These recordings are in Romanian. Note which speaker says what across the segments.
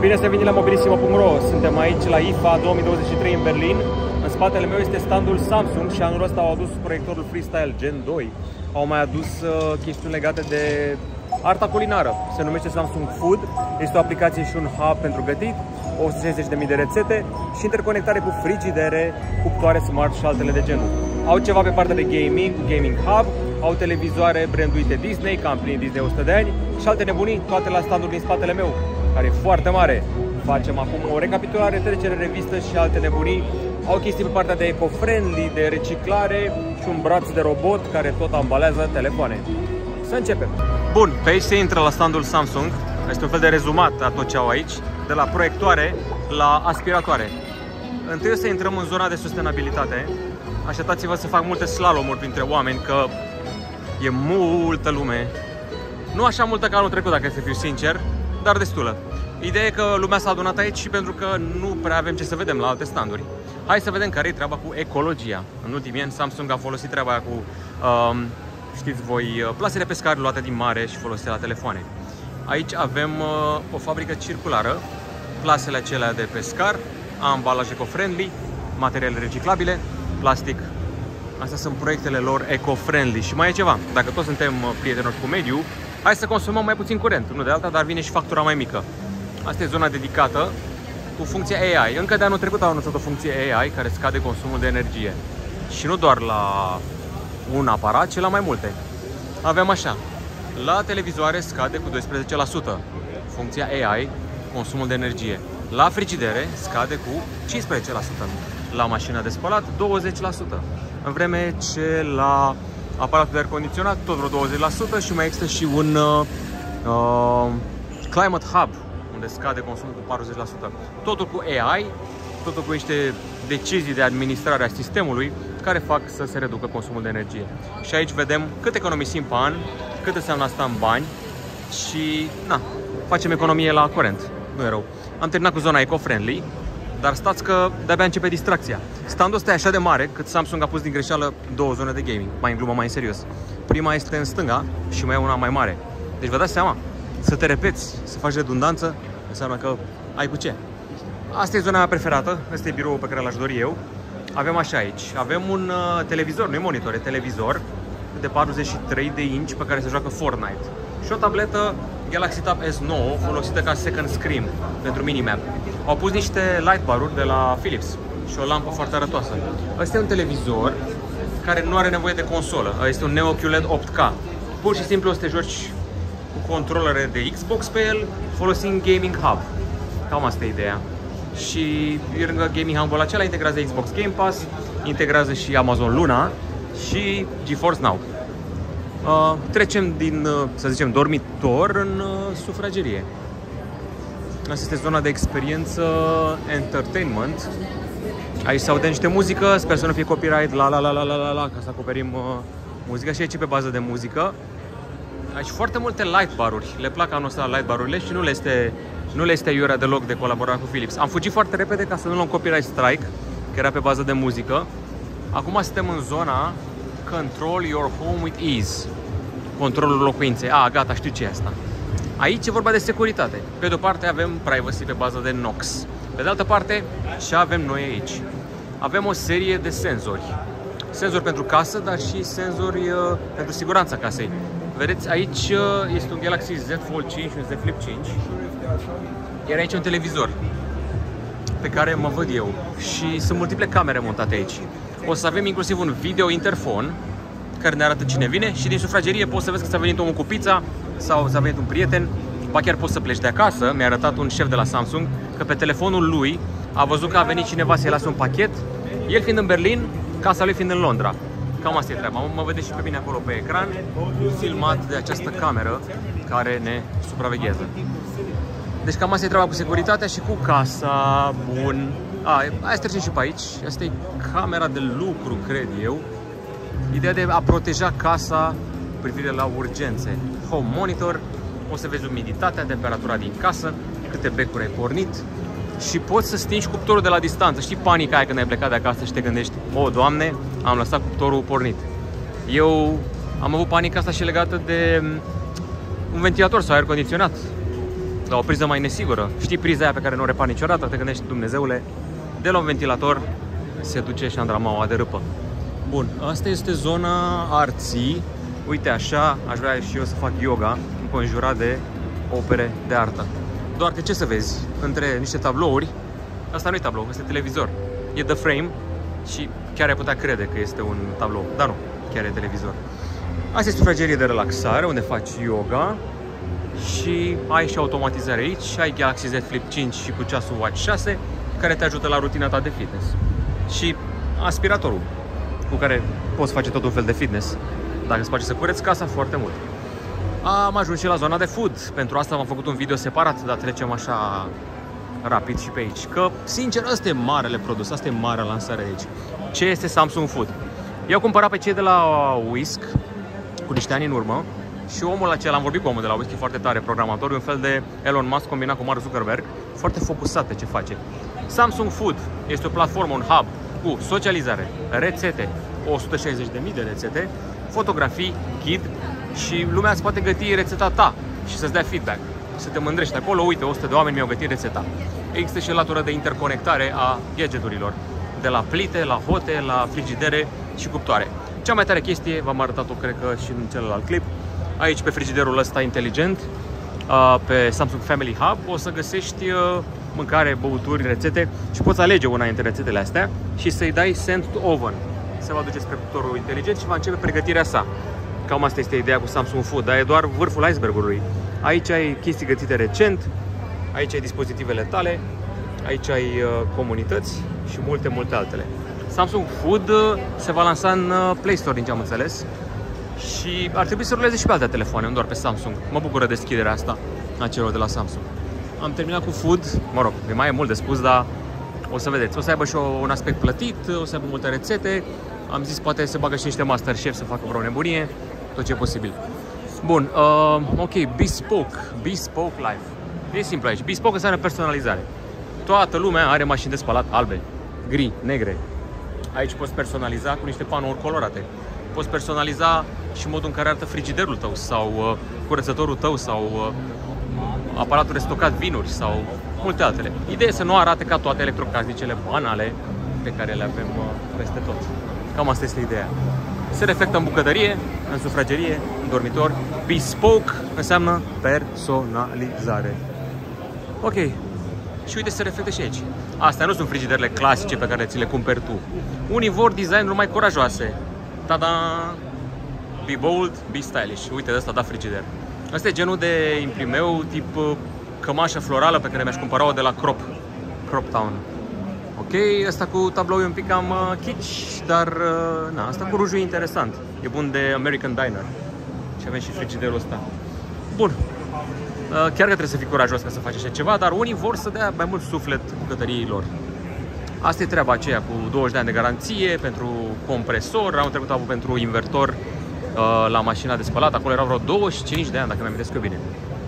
Speaker 1: Bine să venit la mobilissimo.ro. Suntem aici la IFA 2023 în Berlin. În spatele meu este standul Samsung și anul ăsta au adus proiectorul Freestyle Gen 2. Au mai adus chestiuni legate de arta culinară. Se numește Samsung Food. Este o aplicație și un hub pentru gătit, 160.000 de rețete și interconectare cu frigidere, cuptoare smart și altele de genul. Au ceva pe partea de gaming, Gaming Hub, au televizoare branduite Disney, ca împlinit Disney 100 de ani și alte nebunii, toate la standul din spatele meu, care e foarte mare. Facem acum o recapitulare, trecere, revistă și alte nebunii. Au chestii pe partea de eco-friendly, de reciclare și un braț de robot care tot ambalează telefoane. Să începem! Bun, pe aici se intră la standul Samsung. Este un fel de rezumat a tot ce au aici, de la proiectoare la aspiratoare. Întâi o să intrăm în zona de sustenabilitate. Așteptați-vă să fac multe slalomuri printre oameni, că e multă lume. Nu așa multă ca anul trecut, dacă să fiu sincer, dar destulă. Ideea e că lumea s-a adunat aici și pentru că nu prea avem ce să vedem la alte standuri. Hai să vedem care e treaba cu ecologia. În ultimii ani Samsung a folosit treaba aia cu, știți voi, plasele pescare luate din mare și folosite la telefoane. Aici avem o fabrică circulară, plasele acelea de pescar, ambalaj eco-friendly, materiale reciclabile, plastic. Astea sunt proiectele lor eco-friendly. Și mai e ceva, dacă toți suntem prietenoși cu mediul, hai să consumăm mai puțin curent, nu de alta, dar vine și factura mai mică. Asta e zona dedicată cu funcția AI. Încă de anul trecut au anunțat o funcție AI care scade consumul de energie. Și nu doar la un aparat, ci la mai multe. Avem așa, la televizoare scade cu 12%, funcția AI, consumul de energie. La frigidere scade cu 15%, la mașina de spălat 20%, în vreme ce la aparatul de aer condiționat tot vreo 20% și mai există și un Climate Hub, unde scade consumul cu 40%. Totul cu AI, totul cu niște decizii de administrare a sistemului care fac să se reducă consumul de energie. Și aici vedem cât economisim pe an, cât înseamnă asta în bani și na, facem economie la curent. Nu e rău. Am terminat cu zona eco-friendly, dar stați că de-abia începe distracția. Standul ăsta e așa de mare cât Samsung a pus din greșeală două zone de gaming, mai în glumă, mai în serios. Prima este în stânga și mai e una mai mare. Deci vă dați seama, să te repeți, să faci redundanță, înseamnă că ai cu ce. Asta e zona mea preferată, ăsta e biroul pe care l-aș dori eu. Avem așa aici, avem un televizor, nu e monitor, e televizor de 43 de inch pe care se joacă Fortnite. Și o tabletă Galaxy Tab S9 folosită ca second screen pentru minimap. Au pus niște lightbar-uri de la Philips și o lampă foarte arătoasă. Ăsta e un televizor care nu are nevoie de consolă, este un Neo QLED 8K. Pur și simplu o să te joci cu controlere de Xbox pe el, folosind Gaming Hub. Cam asta e ideea. Și lângă Gaming Hub-ul acela integrează Xbox Game Pass, integrează și Amazon Luna și GeForce Now. Trecem din, să zicem, dormitor în sufragerie. Asta este zona de experiență entertainment. Aici se aude niște muzică, sper să nu fie copyright, ca să acoperim muzica și aici pe bază de muzică. Aici foarte multe lightbar-uri, le plac anul ăsta lightbar-urile și nu le este iurea deloc de colaborare cu Philips. Am fugit foarte repede ca să nu luăm copyright strike, că era pe bază de muzică. Acum suntem în zona Control Your Home with Ease, controlul locuinței. Gata, știu ce e asta. Aici e vorba de securitate. Pe de o parte avem privacy pe bază de Knox. Pe de altă parte, ce avem noi aici? Avem o serie de senzori. Senzori pentru casă, dar și senzori pentru siguranța casei. Vedeți, aici este un Galaxy Z Fold 5 și un Z Flip 5. Iar aici un televizor pe care mă văd eu. Și sunt multiple camere montate aici. O să avem inclusiv un video interfon care ne arată cine vine și din sufragerie poți să vezi că ți-a venit omul cu pizza sau ți-a venit un prieten. Ba chiar poți să pleci de acasă. Mi-a arătat un șef de la Samsung că pe telefonul lui a văzut că a venit cineva să-i lase un pachet, el fiind în Berlin, casa lui fiind în Londra. Cam asta e treaba. Mă vedeți și pe mine acolo pe ecran, filmat de această cameră care ne supraveghează. Deci cam asta e treaba cu securitatea și cu casa. Bun. Hai să trecem și pe aici. Asta e camera de lucru, cred eu. Ideea de a proteja casa cu privire la urgențe. Home monitor, o să vezi umiditatea, temperatura din casă, câte becuri ai pornit și poți să stingi cuptorul de la distanță. Știi panica aia când ai plecat de acasă și te gândești: o, Doamne, am lăsat cuptorul pornit. Eu am avut panica asta și legată de un ventilator sau aer condiționat. dar o priză mai nesigură. Știi priza aia pe care nu o repari niciodată, te gândești, Dumnezeule, de la un ventilator se duce șandramaua de râpă. Bun, asta este zona arții. Uite așa, aș vrea și eu să fac yoga înconjurat de opere de artă. Doar că ce să vezi, între niște tablouri, asta nu e tablou, este televizor. E The Frame și chiar ai putea crede că este un tablou, dar nu, chiar e televizor. Asta este sufragerie de relaxare, unde faci yoga și ai și automatizare aici, ai Galaxy Z Flip 5 și cu ceasul Watch 6, care te ajută la rutina ta de fitness. Și aspiratorul, cu care poți face tot un fel de fitness, dacă îți place să cureți casa foarte mult. Am ajuns și la zona de food. Pentru asta am făcut un video separat, dar trecem așa rapid și pe aici. Că, sincer, ăsta e marele produs, asta e marea lansare aici. Ce este Samsung Food? Eu am cumpărat pe cei de la Whisk cu niște ani în urmă și omul acela, am vorbit cu omul de la Whisk, e foarte tare programator, un fel de Elon Musk combinat cu Mark Zuckerberg, foarte focusat pe ce face. Samsung Food este o platformă, un hub cu socializare, rețete, 160.000 de rețete, fotografii, ghid și lumea îți poate găti rețeta ta și să-ți dea feedback, să te mândrești acolo, uite, 100 de oameni mi-au gătit rețeta. Există și latura de interconectare a gadgeturilor, de la plite, la hote, la frigidere și cuptoare. Cea mai tare chestie, v-am arătat-o, cred că și în celălalt clip, aici pe frigiderul ăsta inteligent, pe Samsung Family Hub, o să găsești mâncare, băuturi, rețete și poți alege una dintre rețetele astea și să-i dai Send to Oven. Se va duce spre cuptorul inteligent și va începe pregătirea sa. Cam asta este ideea cu Samsung Food, dar e doar vârful icebergului. Aici ai chestii gătite recent, aici ai dispozitivele tale, aici ai comunități și multe altele. Samsung Food se va lansa în Play Store, din ce am înțeles, și ar trebui să ruleze și pe alte telefoane, nu doar pe Samsung. Mă bucură deschiderea asta a celor de la Samsung. Am terminat cu Food, mă rog, mai e mult de spus, dar o să vedeți. O să aibă și un aspect plătit, o să aibă multe rețete. Am zis, poate se bagă și niște MasterChef să facă vreo nebunie, tot ce e posibil. Bun, ok, Bespoke Life. E simplu aici, Bespoke înseamnă personalizare. Toată lumea are mașini de spălat albe, gri, negre. Aici poți personaliza cu niște panouri colorate. Poți personaliza și modul în care arată frigiderul tău sau curățătorul tău sau aparatul de stocat vinuri sau multe altele. Ideea e să nu arate ca toate electrocasnicele banale pe care le avem peste tot. Cam asta este ideea. Se reflectă în bucătărie, în sufragerie, în dormitor. Bespoke înseamnă personalizare. Ok. Și uite, se reflectă și aici. Astea nu sunt frigiderele clasice pe care ți le cumperi tu. Unii vor design-uri mai curajoase. Tada! Be bold, be stylish. Uite, de asta da frigider. Asta e genul de imprimeu tip cămașă florală pe care mi-aș cumpăra-o de la Crop Town. Ok, asta cu tablou e un pic cam kitsch, dar na, asta cu rujul e interesant. E bun de American Diner. Și avem și frigiderul ăsta. Bun. Chiar că trebuie să fii curajos ca să faci așa ceva, dar unii vor să dea mai mult suflet bucătăriei lor. Asta e treaba aceea cu 20 de ani de garanție pentru compresor, anul trecut am avut pentru invertor la mașina de spălat, acolo erau vreo 25 de ani, dacă mi-am amintesc eu bine.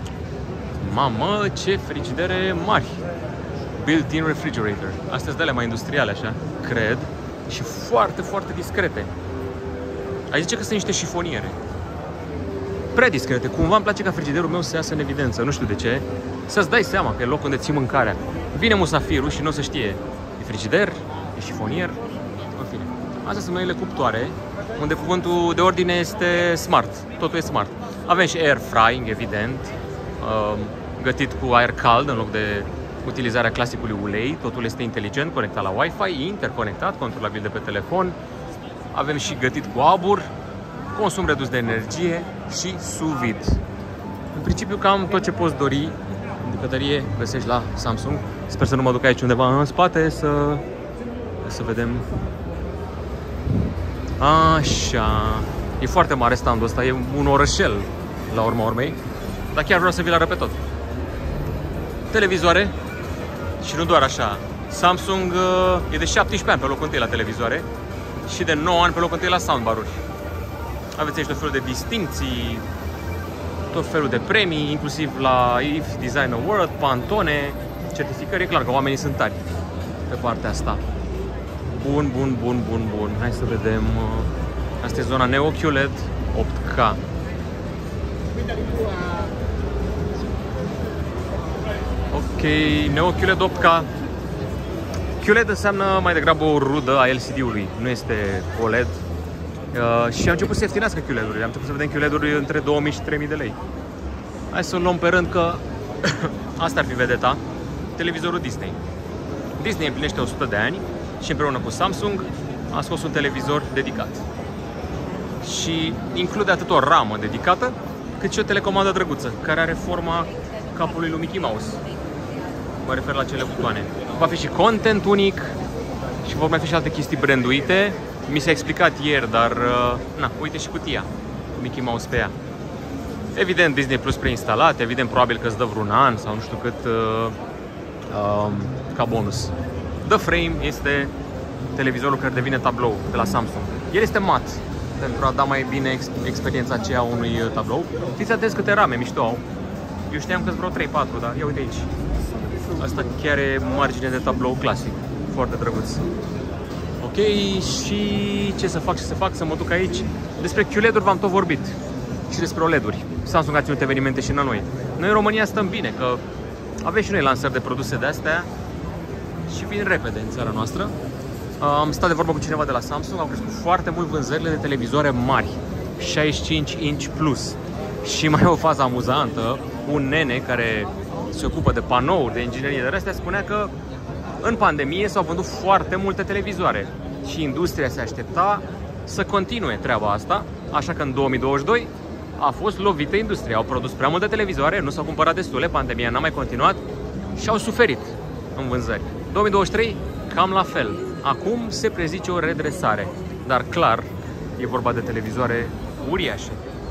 Speaker 1: Mamă, ce frigidere mari! Built-in refrigerator. Astea sunt de alea mai industriale, așa, cred, și foarte discrete. Ai zice că sunt niște șifoniere. Prea discrete. Cumva îmi place ca frigiderul meu să iasă în evidență, nu știu de ce. Să-ți dai seama că e locul unde ții mâncarea. Vine musafirul și nu se știe. E frigider, e șifonier, în fine. Astea sunt noile cuptoare, unde cuvântul de ordine este smart. Totul e smart. Avem și air frying, evident, gătit cu aer cald în loc de utilizarea clasicului ulei. Totul este inteligent, conectat la Wi-Fi, interconectat, controlabil de pe telefon. Avem și gătit cu abur, consum redus de energie și sous vide. În principiu cam tot ce poți dori în bucătărie găsești la Samsung. Sper să nu mă duc aici undeva în spate să vedem. Așa. E foarte mare standul ăsta, e un orășel la urma urmei, dar chiar vreau să vi-l arăt pe tot. Televizoare și nu doar așa. Samsung e de 17 ani pe locul întâi la televizoare și de 9 ani pe locul întâi la soundbar-uri. Aveți aici tot felul de distincții, tot felul de premii, inclusiv la IF Design Award, Pantone, certificări. E clar că oamenii sunt tari pe partea asta. Bun. Hai să vedem. Asta e zona Neo QLED 8K. Ok, Neo QLED 8K. QLED înseamnă mai degrabă o rudă a LCD-ului, nu este OLED. Și am început să ieftinească QLED-urile, am început să vedem QLED-uri între 2000 și 3000 de lei. Hai să o luăm pe rând că asta ar fi vedeta, televizorul Disney. Disney împlinește 100 de ani și împreună cu Samsung a scos un televizor dedicat. Și include atât o ramă dedicată, cât și o telecomandă drăguță, care are forma capului lui Mickey Mouse. Mă refer la cele butoane. Va fi și content unic și vor mai fi și alte chestii branduite. Mi s-a explicat ieri, dar na, uite și cutia cu Mickey Mouse pe ea. Evident Disney Plus preinstalat, evident probabil că îți dă vreun an sau nu știu cât ca bonus. The Frame este televizorul care devine tablou de la Samsung. El este mat pentru a da mai bine experiența aceea unui tablou. Fiți atenți câte rame mișto au. Eu știam că-s vreo 3-4, dar ia uite aici. Asta chiar e margine de tablou clasic. Foarte drăguț. Ok, și ce să fac? Să mă duc aici. Despre QLED-uri v-am tot vorbit. Și despre OLED-uri. Samsung a ținut evenimente și la noi. Noi în România stăm bine, că avem și noi lansări de produse de astea și vin repede în țara noastră. Am stat de vorbă cu cineva de la Samsung, au crescut foarte mult vânzările de televizoare mari, 65 inch plus. Și mai e o fază amuzantă, un nene care se ocupă de panouri, de inginerie de astea, spunea că în pandemie s-au vândut foarte multe televizoare și industria se aștepta să continue treaba asta, așa că în 2022 a fost lovită industria. Au produs prea multe televizoare, nu s-au cumpărat destule, pandemia n-a mai continuat și au suferit în vânzări. 2023 cam la fel. Acum se prezice o redresare, dar clar e vorba de televizoare uriașe.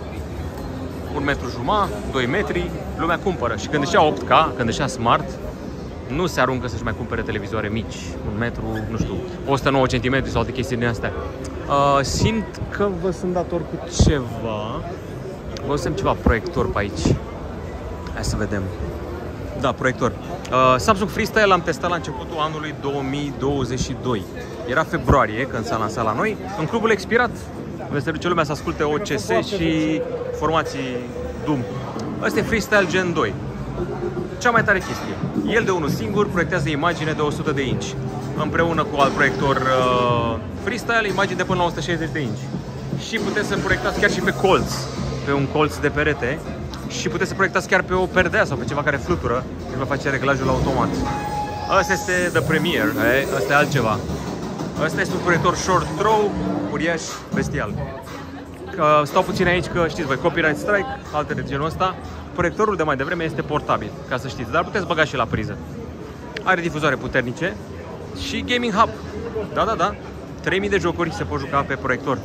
Speaker 1: 1,5 metru, 2 metri, lumea cumpără. Și când își ia 8K, când își ia Smart, nu se aruncă să-și mai cumpere televizoare mici, 1 metru, nu știu, 109 cm sau alte chestii din astea. Simt că vă sunt dator cu ceva. Vă semn ceva proiector pe aici. Hai să vedem. Da, proiector. Samsung Freestyle l-am testat la începutul anului 2022. Era februarie când s-a lansat la noi, în clubul expirat, unde se duce lumea să asculte OCS și formații Doom. Ăsta e Freestyle Gen 2. Cea mai tare chestie. El de unul singur proiectează imagine de 100 de inch. Împreună cu alt proiector Freestyle, imagini de până la 160 de inch. Și puteți să proiectați chiar și pe colț, pe un colț de perete. Și puteți să proiectați chiar pe o perdea sau pe ceva care flutură și vă face reglajul automat. Asta este The Premiere, asta e altceva. Asta este un proiector short throw, uriaș, bestial. Stau puțin aici că știți voi, copyright strike, alte de genul ăsta. Proiectorul de mai devreme este portabil, ca să știți, dar puteți băga și la priză. Are difuzoare puternice și gaming hub. Da. 3000 de jocuri se pot juca pe proiector.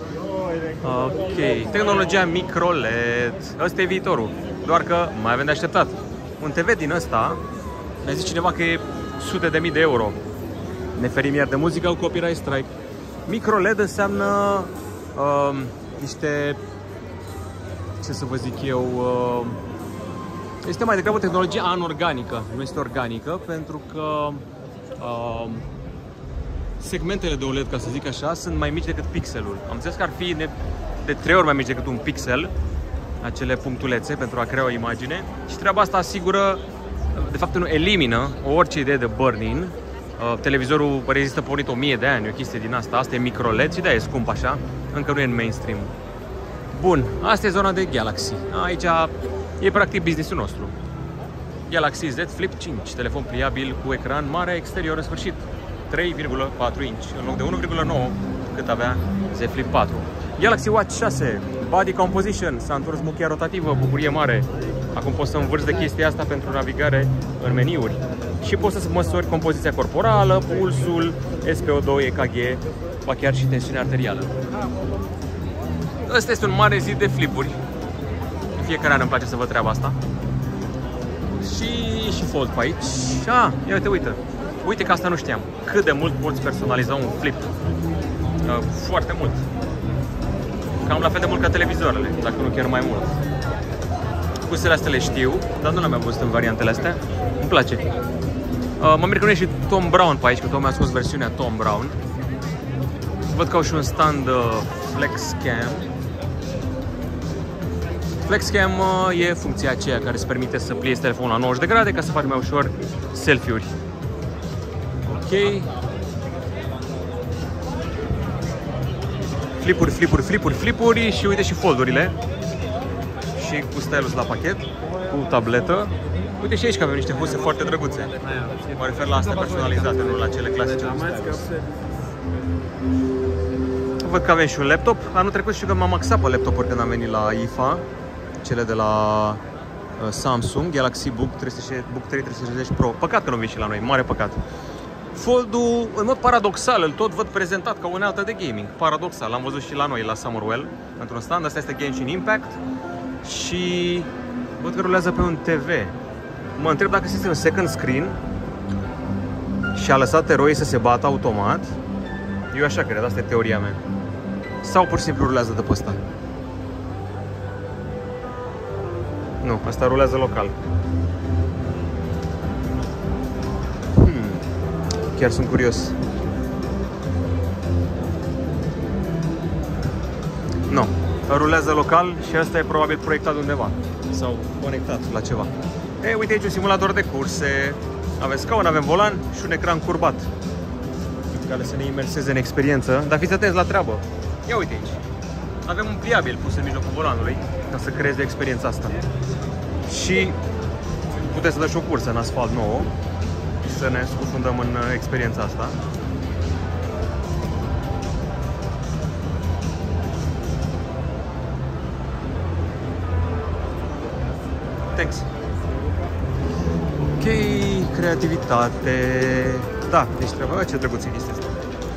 Speaker 1: Ok, tehnologia micro-LED. Ăsta e viitorul, doar că mai avem de așteptat. Un TV din ăsta, mi-a zis cineva că e sute de mii de euro. Ne ferim iar de muzică cu copyright strike. Micro-LED înseamnă niște, ce să vă zic eu, este mai degrabă o tehnologie anorganică, nu este organică, pentru că segmentele de OLED, ca să zic așa, sunt mai mici decât pixelul. Am înțeles că ar fi de 3 ori mai mici decât un pixel, acele punctulețe pentru a crea o imagine, și treaba asta asigură, de fapt nu elimină orice idee de burn-in. Televizorul rezistă pornit 1000 de ani, o chestie din asta. Asta e micro-LED și de-aia e scump așa, încă nu e în mainstream. Bun, asta e zona de Galaxy. Aici e practic business-ul nostru. Galaxy Z Flip 5, telefon pliabil cu ecran mare exterior în sfârșit. 3,4 inch în loc de 1,9 cât avea Z Flip 4. Galaxy Watch 6, body composition, s-a întors muchia rotativă, bucurie mare. Acum poți să învârți de chestia asta pentru navigare în meniuri. Și poți să măsori compoziția corporală, pulsul, SpO2, EKG, ba chiar și tensiunea arterială. Ăsta este un mare zid de flipuri. În fiecare an îmi place să văd treaba asta. Și fold pe aici. Ia uite. Uite că asta nu știam. Cât de mult poți personaliza un flip. Foarte mult. Cam la fel de mult ca televizoarele, dacă nu chiar mai mult. Cusele astea le știu, dar nu le-am mai văzut în variantele astea. Îmi place. Mă mir că nu e și Tom Brown pe aici, că Tom a scos versiunea Tom Brown. Văd că au și un stand Flex Cam. FlexCam e funcția aceea care îți permite să pliezi telefonul la 90 de grade ca să faci mai ușor selfie-uri. Ok. Flipuri și uite și foldurile. Și cu stylus la pachet, cu tabletă. Uite și aici că avem niște huse foarte drăguțe. Mă refer la astea personalizate, nu la cele clasice. Văd că avem și un laptop. Anul trecut știu că m-am maxat pe laptopuri când am venit la IFA. Cele de la Samsung, Galaxy Book 360 Pro. Păcat că nu vin și la noi, mare păcat. Fold-ul, în mod paradoxal, îl tot văd prezentat ca unealtă de gaming. Paradoxal, l-am văzut și la noi, la Summerwell, într-un stand. Asta este Genshin Impact. Și văd că rulează pe un TV. Mă întreb dacă este un second screen și a lăsat eroii să se bată automat. Eu așa cred, asta e teoria mea. Sau pur și simplu rulează de pe ăsta. Nu, asta rulează local. Chiar sunt curios. Nu, rulează local și asta e probabil proiectat undeva sau conectat la ceva. E, uite aici un simulator de curse. Avem scaun, avem volan și un ecran curbat care să ne imerseze în experiență. Dar fiți atenți la treabă. Ia uite aici. Avem un pliabil pus în mijlocul volanului ca să creeze experiența asta. Și puteți să dați o cursă în asfalt nouă și să ne scufundăm în experiența asta. Thanks. Ok, creativitate. Da, deci trebuie. Ce drăguț e chestia asta.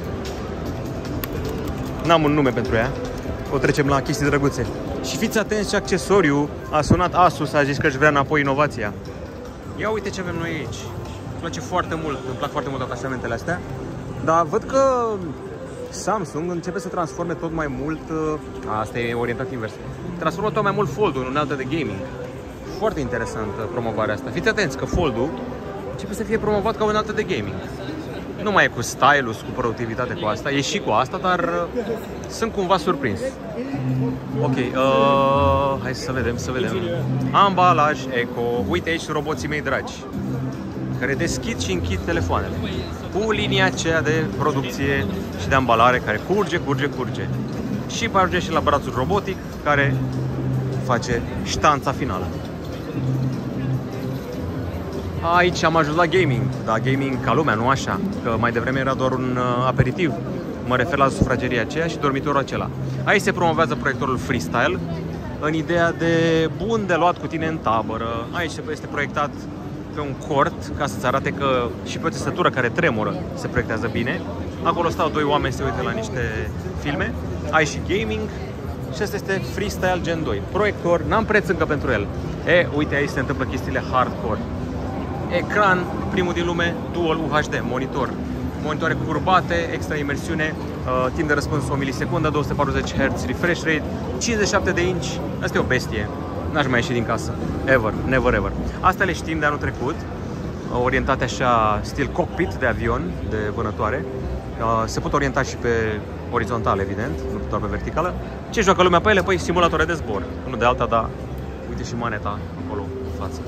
Speaker 1: N-am un nume pentru ea. O trecem la chestii drăguțe. Și fiți atenți ce accesoriu a sunat Asus, a zis că își vrea înapoi inovația. Ia uite ce avem noi aici. Îmi place foarte mult, îmi plac foarte mult atașamentele astea. Dar văd că Samsung începe să transforme tot mai mult. Asta e orientat invers. Transformă tot mai mult Fold-ul în unealtă de gaming. Foarte interesantă promovarea asta. Fiți atenți că Fold-ul începe să fie promovat ca o unealtă de gaming. Nu mai e cu stylus, cu productivitate, cu asta. E și cu asta, dar sunt cumva surprins. Ok, hai să vedem, Ambalaj Eco. Uite aici roboții mei dragi, care deschid și închid telefoanele. Cu linia aceea de producție și de ambalare care curge. Și ajunge și la brațul robotic care face ștanța finală. Aici am ajuns la gaming, dar gaming ca lumea, nu așa, că mai devreme era doar un aperitiv. Mă refer la sufrageria aceea și dormitorul acela. Aici se promovează proiectorul Freestyle în ideea de bun de luat cu tine în tabără. Aici este proiectat pe un cort ca să-ți arate că și pe o țesătură care tremură se proiectează bine. Acolo stau doi oameni să se uite la niște filme. Aici și gaming și asta este Freestyle Gen 2. Proiector, n-am preț încă pentru el. E, uite aici se întâmplă chestiile hardcore. Ecran, primul din lume, Dual UHD, monitor. Monitoare curbate, extra imersiune, timp de răspuns 1 milisecundă, 240 Hz refresh rate, 57 de inch. Asta e o bestie. N-aș mai ieși din casă. Ever, never ever. Astea le știm de anul trecut, orientate așa, stil cockpit de avion, de vânătoare. Se pot orienta și pe orizontal, evident, nu doar pe verticală. Ce joacă lumea pe ele? Păi simulatoare de zbor. Unul de alta, dar uite și maneta acolo în față.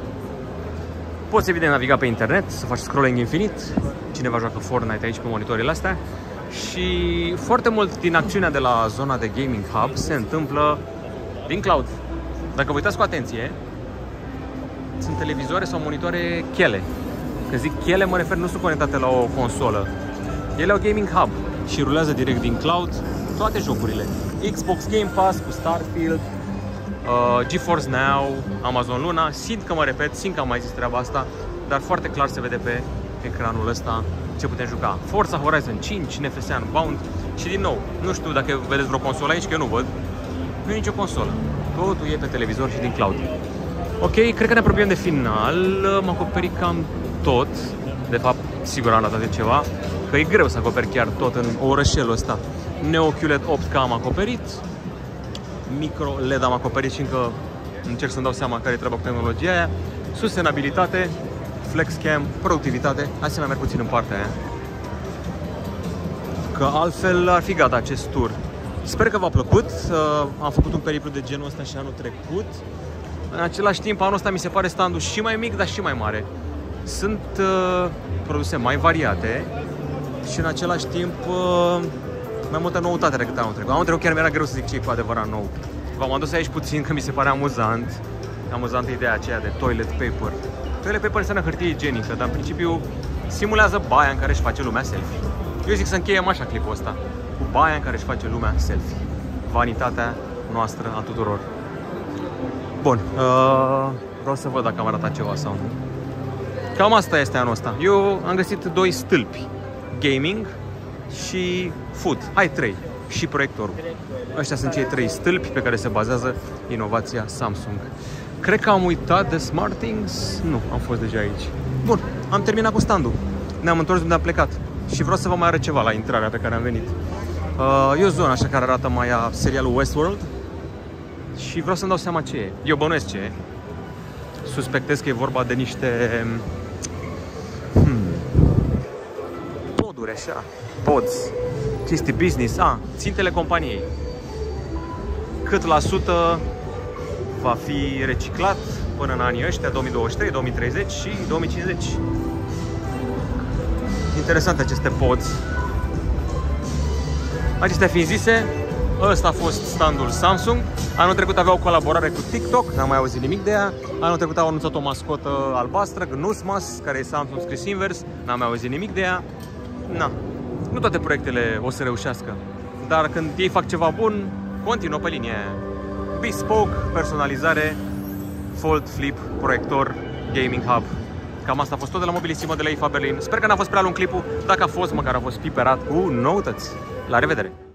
Speaker 1: Poți evident naviga pe internet, să faci scrolling infinit. Cineva joacă Fortnite aici pe monitoarele astea. Și foarte mult din acțiunea de la zona de Gaming Hub se întâmplă din cloud. Dacă vă uitați cu atenție, sunt televizoare sau monitoare chele. Când zic chele, mă refer, nu sunt conectate la o consolă. Ele au Gaming Hub și rulează direct din cloud toate jocurile. Xbox Game Pass cu Starfield, GeForce Now, Amazon Luna. Simt că mă repet, simt că am mai zis treaba asta, dar foarte clar se vede pe ecranul ăsta ce putem juca. Forza Horizon 5, NFS Unbound și din nou, nu știu dacă vedeți vreo consolă aici, că eu nu văd. Nu e nicio consolă. Totul e pe televizor și din cloud. Ok, cred că ne apropiem de final. M-am acoperit cam tot. De fapt, sigur am ratat de ceva, că e greu să acoperi chiar tot în orășelul ăsta. Neo QLED 8K am acoperit. Micro LED am acoperit și încă încerc să-mi dau seama care e treaba cu tehnologia aia. Sustenabilitate, FlexCam, productivitate. Hai să mai merg puțin în partea aia, că altfel ar fi gata acest tur. Sper că v-a plăcut. Am făcut un periplu de genul ăsta și anul trecut. În același timp, anul ăsta mi se pare standul și mai mic, dar și mai mare. Sunt produse mai variate și în același timp mai multă noutate decât anul trecut. Anul trecut chiar mi-era greu să zic ce e cu adevărat nou. V-am adus aici puțin că mi se pare amuzant. Amuzantă ideea aceea de toilet paper. Toilet paper înseamnă hârtie igienică, dar în principiu simulează baia în care își face lumea selfie. Eu zic să încheiem așa clipul ăsta, cu baia în care își face lumea selfie. Vanitatea noastră a tuturor. Bun, vreau să văd dacă am arătat ceva sau nu. Cam asta este anul ăsta. Eu am găsit 2 stâlpi. Gaming și food. Hai 3. Și proiectorul. Ăștia sunt cei 3 stâlpi pe care se bazează inovația Samsung. Cred că am uitat de SmartThings. Nu, am fost deja aici. Bun, am terminat cu standul. Ne-am întors unde am plecat. Și vreau să vă mai arăt ceva la intrarea pe care am venit. E o zonă așa care arată mai a serialul Westworld. Și vreau să-mi dau seama ce e. Eu bănuiesc ce e. Suspectez că e vorba de niște poduri așa. Pods. Chestii business. Țintele companiei. Cât la sută va fi reciclat până în anii ăștia, 2023, 2030 și 2050. Interesante aceste pods. Acestea fiind zise, ăsta a fost standul Samsung. Anul trecut avea o colaborare cu TikTok, n-am mai auzit nimic de ea. Anul trecut au anunțat o mascotă albastră, Gnusmas, care e Samsung scris invers, n-am mai auzit nimic de ea. Nu toate proiectele o să reușească, dar când ei fac ceva bun, continuă pe linie. Bespoke, personalizare, fold, flip, proiector, gaming hub. Cam asta a fost tot de la Mobilissimo de la IFA Berlin. Sper că n-a fost prea lung clipul. Dacă a fost, măcar a fost piperat cu noutăți. La revedere!